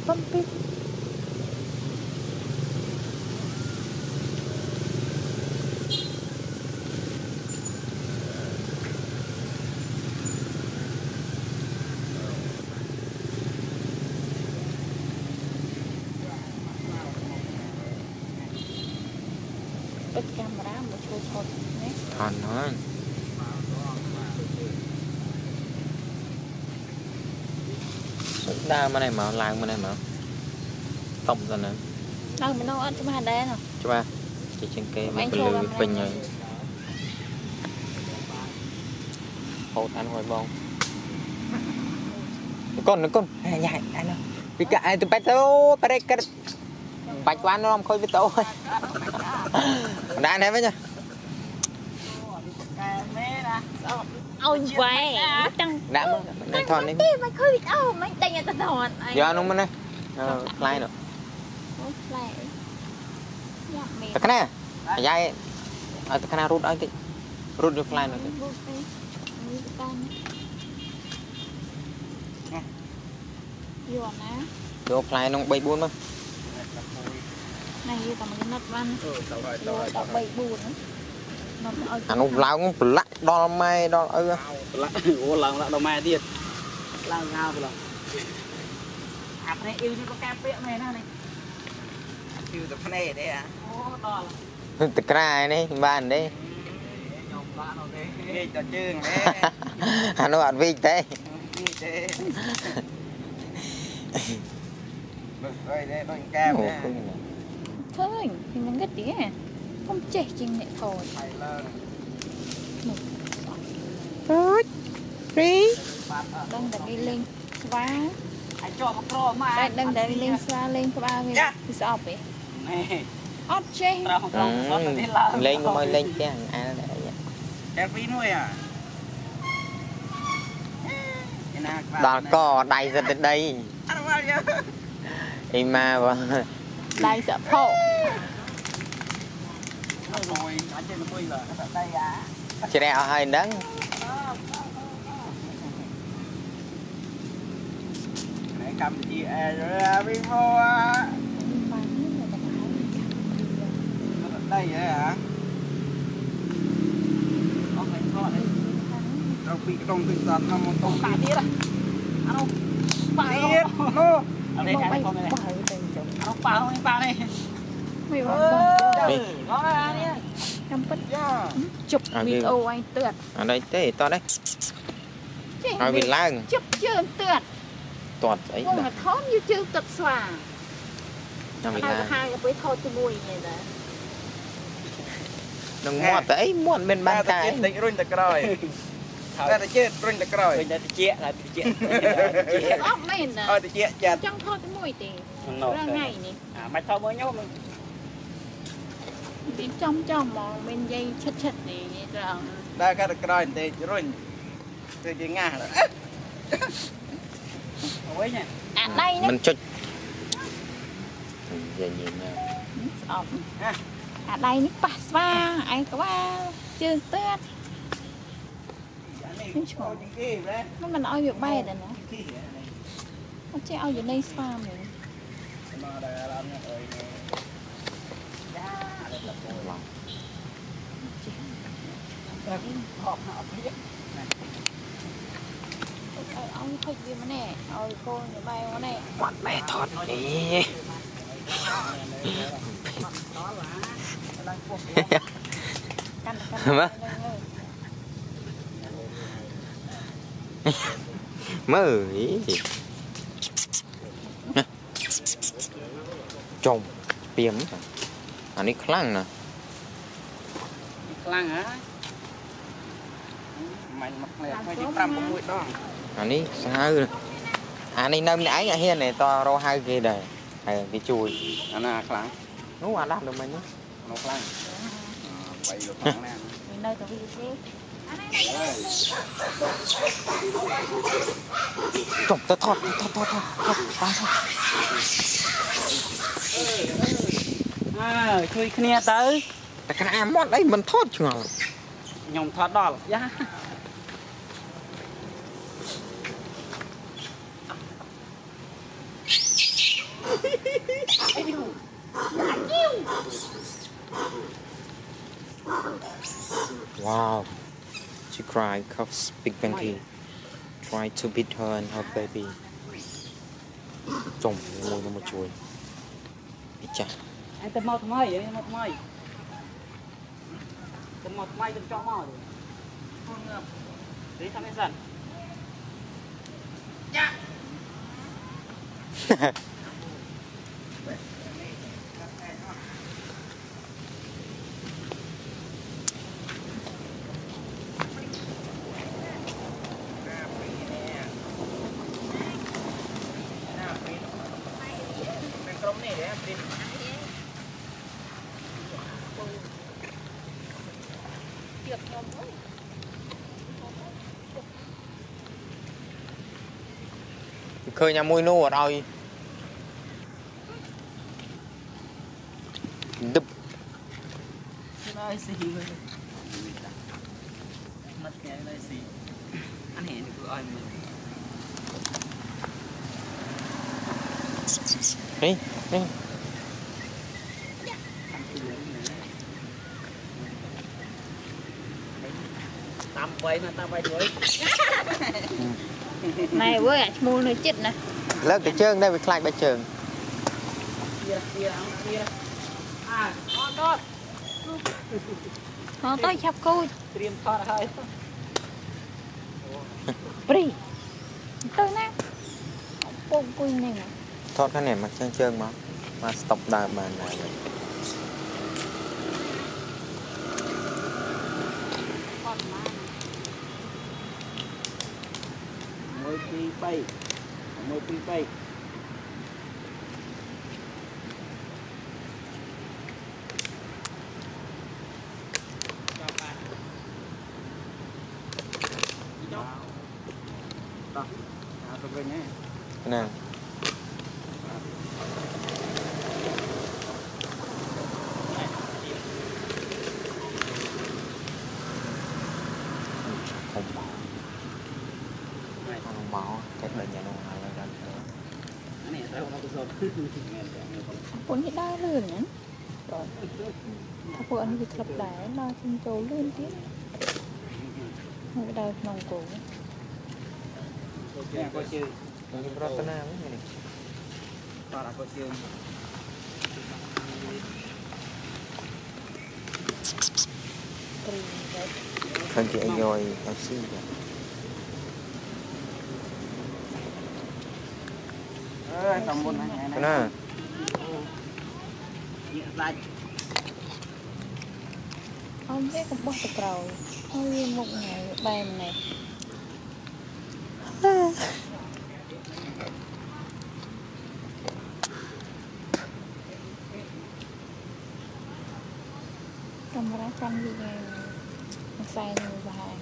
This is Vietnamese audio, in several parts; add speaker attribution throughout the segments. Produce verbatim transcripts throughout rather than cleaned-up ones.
Speaker 1: ต้นปิ๊บปิดแคมรามาโชว์ช็อตนี่
Speaker 2: ถอนน้อยดามาไหนมาล้างมาไหนมาต้มกันนะ
Speaker 1: เราไม่ต้องอัดจะมาได้หรอ
Speaker 2: ใช่ป่ะchỉ trên cây mà cứ lười bình rồi hột ăn hồi bông con con dài anh ơi bị cãi tụi bay tao bay đây cái bạch quan nó không khơi với tao đã này với nha
Speaker 1: ôi vậy
Speaker 2: đã mà thon đi
Speaker 1: mày khơi bị đau mày đây là tao thon
Speaker 2: giờ nó mới này fly nữaตะขนาใหญ่เอาตะขนารูดเอาติรูดดูฟลายหน่อย
Speaker 1: อยู่นะ
Speaker 2: ดูฟลายน้องใบบุญมั้ง
Speaker 1: này như tao mới nứt văn tao bảy buồn
Speaker 2: anh ông lao cũng lắc đo mai đo ư
Speaker 3: lắc ô lần lắc đo maiទៀតឡើងងៅប្រឡងអាប់នេះអ៊ីវនេះក៏កាពាកមែនណានេះគឺតែភ្នែកទេអាអូដល់
Speaker 2: ตะกร้านี่บ้านดิ
Speaker 3: ខ្ញុំបានអូទេគេតជើងទេ
Speaker 2: អានោះអត់វិញទេ
Speaker 3: ទេបើអីទេដូចកាមណា
Speaker 1: ឃើញពីនឹងគិតទេកុំចេះជាងអ្នកកូន
Speaker 3: ថៃឡើង
Speaker 2: អូយរី
Speaker 1: ដឹងតែគេលេងស្វា
Speaker 3: អាចជាប់មកក្រមក
Speaker 1: តែដឹងតែលេងស្វាលេងក្បាលវាពីស្អប់ទេអត់ចេះ
Speaker 3: ត្រង់ត្រង់សតនេះឡើង
Speaker 2: លេងមកលេងផ្ទះអានដែរ
Speaker 3: តែពីរមួយអា
Speaker 2: ដល់កដៃសិតទៅដី
Speaker 3: អត់មកយើ
Speaker 2: អ៊ីម៉ាបង
Speaker 1: ដៃសភោ
Speaker 3: អត់មួយអាចចេះមួយឡើយតែដៃអា
Speaker 2: ច្រែអស់ហើយដឹង
Speaker 3: កម្ពុជាអេរ៉ាវីម៉ូđây vậy hả? Con này con này. Đâu bị cái đông tinh thần nó một tông ba tiết à? Ăn không? Ba tiết. Nó. Ở đây cái con này. Ăn không ba không ba này.
Speaker 1: Mày bảo
Speaker 3: đi. Nó ra đi.
Speaker 1: Cầm bích. Chụp video anh tượt.
Speaker 2: Ở đây thế to đấy. Ở Việt Nam.
Speaker 1: Chụp chưa tượt.
Speaker 2: Tọt ấy.
Speaker 1: Con là thón như chưa tật xòa.
Speaker 2: Ở Việt Nam.
Speaker 1: Hai cái với thôi tôi mùi này nè.
Speaker 2: Đừng mua tới muốn bên ban cái
Speaker 3: định run tật rồi ra tới chết run tật rồi
Speaker 2: mình đã chết là chết
Speaker 1: ốc mình nè
Speaker 3: ờ chết chết
Speaker 1: trong thôi cái mùi thì ra ngày nè
Speaker 3: à mày thôi mới nhớ mình
Speaker 1: đi trong trong mà bên dây chất chất này rồi
Speaker 3: ra cái tật rồi thì run từ chị nga rồi ôi nhỉ
Speaker 1: à đây đấy
Speaker 2: mình chút giờ nhìn
Speaker 1: ốc à đây nó bát va anh có ba chưa tết nó mình ao việc bay này nó nó chơi ao việc đây xa mình ông thích gì mà nè ôi cô nhà bay mà nè
Speaker 2: quạt mẹ thọt đi Hả? Mơ ý gì trồng tiêm anh ấy khăng nè
Speaker 3: khăng hả mày mặc này mày chỉ trăm một mũi đó
Speaker 2: anh ấy sao anh ấy nâm nãy nhà hiên này to rau hai kia đây hay cái chui
Speaker 3: anh à khăng
Speaker 2: đúng rồi đáp được mình nhé
Speaker 3: nó khăng quay được khăng nè
Speaker 1: mình nơi tao đi xí
Speaker 2: trồng tao thọt thọt thọt thọt thọt
Speaker 3: à chui kia tới
Speaker 2: cái này mót đấy mình thọt chưa
Speaker 3: nhom thọt đỏ giá
Speaker 2: Wow, she cried because Big Banky tried to beat her and her baby. Trông ngồi nó một chuối. Đi chà.
Speaker 3: Anh tầm một mày, anh một mày. Tầm một mày tầm cho mỏ rồi. Không ngập. Đấy thằng ấy dần. Dạ.
Speaker 2: Khơi nhà mui nô ở đây. Đập.
Speaker 3: Nói xì rồi. Mất cái nói xì. Anh hẹn được ai mình.
Speaker 2: Ê, ê.
Speaker 3: Tạm quay nó tạm quay đuổi.
Speaker 1: Này với ạ, mua nơi chết nè.
Speaker 2: Lớp cái chân đây bị khai bài trường.
Speaker 3: Kia kia kia. À, nó đó.
Speaker 1: Nó tới chắp cô.
Speaker 3: Triêm thoát hơi.
Speaker 1: Bri. Tới nè. Bông cùi này nè.
Speaker 2: Thoát cái này mặt chân chân mà. Mà stop đài mà này.
Speaker 3: Môi pi bay. Môi pi bay.
Speaker 2: Cái nào? Không bảo. Không bảo. Cái bệnh nhà nông hay là ra nữa.
Speaker 1: Pun hit dah lươn nè. Rồi.ถ้าพวกอันนี้คือคลับได้เราจึงโตเลื่อนที่ไม่ได้นองโก
Speaker 3: Có chưa?
Speaker 2: Những Ratana mấy này.
Speaker 3: Đó là có chưa?
Speaker 2: Hơn chị anh rồi, em xin rồi.
Speaker 3: Ơ, tầm buồn này này.
Speaker 2: Cái nào?
Speaker 3: Nhẹ dài.
Speaker 1: Ông biết cũng bắt được rồi. Ôi một ngày bay mà này. Camera cam gì nè. Nó xài này và hàng.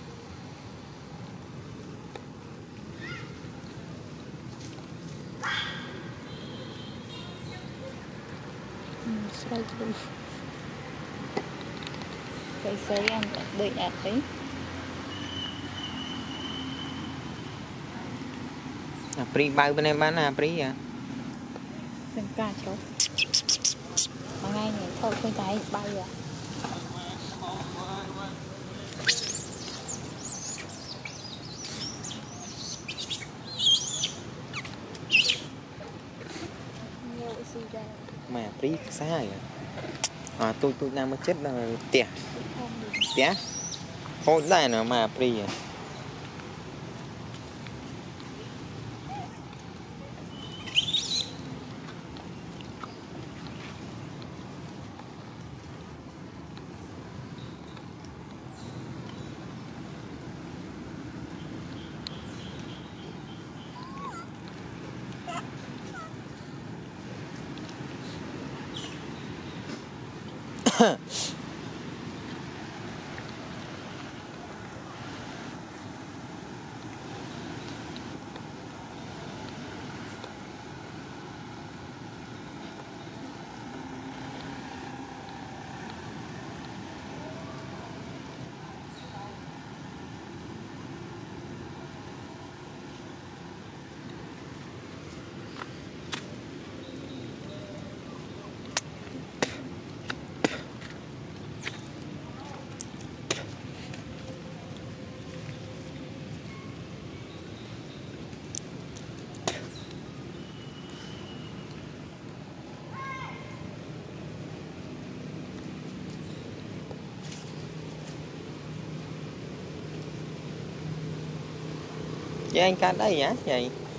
Speaker 1: Xoay chú. Cái xoay ăn đợi ạt đấy.
Speaker 2: À, Pri bao bên em bán à, Pri à?
Speaker 1: Đừng cả cháu. Mà ngay này thôi quay tay bay à.
Speaker 2: Mà Pri xa rồi. À, tôi tôi đang mới chết là tỉa. Tỉa. Thôi đây nào mà Pri à. Vậy anh cắt đây nhá vậy